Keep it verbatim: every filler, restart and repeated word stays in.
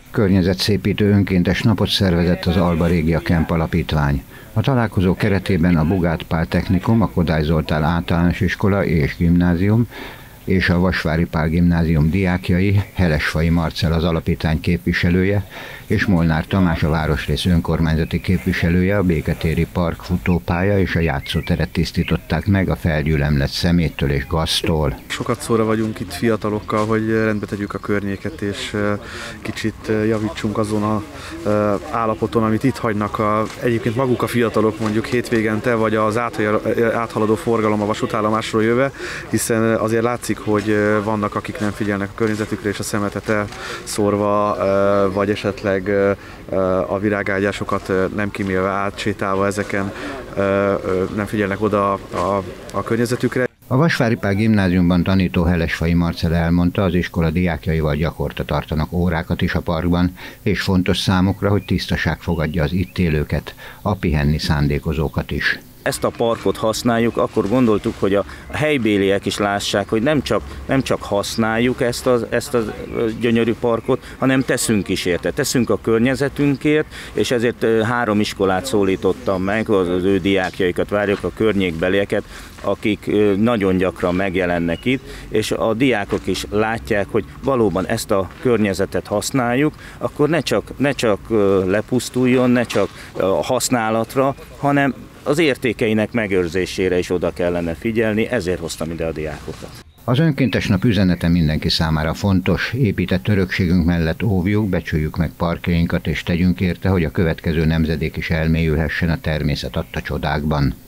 Környezetszépítő önkéntes napot szervezett az Alba Régia Kemp Alapítvány. A találkozó keretében a Bugát Pál Technikum, a Kodály Zoltán Általános Iskola és Gimnázium és a Vasvári Pál Gimnázium diákjai, Helesfai Marcell az alapítvány képviselője, és Molnár Tamás a városrész önkormányzati képviselője a Béketéri Park futópálya és a játszóteret tisztították meg a felgyülemlett szeméttől és gaztól. Sokat szóra vagyunk itt fiatalokkal, hogy rendbe tegyük a környéket, és kicsit javítsunk azon a állapoton, amit itt hagynak a, egyébként maguk a fiatalok mondjuk hétvégente, vagy az áthaladó forgalom a vasútállomásról jöve, hiszen azért látszik, hogy vannak, akik nem figyelnek a környezetükre, és a szemetet elszórva, vagy esetleg a virágágyásokat nem kimélve, átsétálva ezeken nem figyelnek oda a, a környezetükre. A Vasvári Pál Gimnáziumban tanító Helesfai Marcell elmondta, az iskola diákjaival gyakorta tartanak órákat is a parkban, és fontos számukra, hogy tisztaság fogadja az itt élőket, a pihenni szándékozókat is. Ezt a parkot használjuk, akkor gondoltuk, hogy a helybéliek is lássák, hogy nem csak, nem csak használjuk ezt a, ezt a gyönyörű parkot, hanem teszünk is érte. Teszünk a környezetünkért, és ezért három iskolát szólítottam meg, az ő diákjaikat várjuk, a környékbelieket, akik nagyon gyakran megjelennek itt, és a diákok is látják, hogy valóban ezt a környezetet használjuk, akkor ne csak, ne csak lepusztuljon, ne csak a használatra, hanem az értékeinek megőrzésére is oda kellene figyelni, ezért hoztam ide a diákokat. Az önkéntes nap üzenete mindenki számára fontos, épített örökségünk mellett óvjuk, becsüljük meg parkjainkat és tegyünk érte, hogy a következő nemzedék is elmélyülhessen a természet adta csodákban.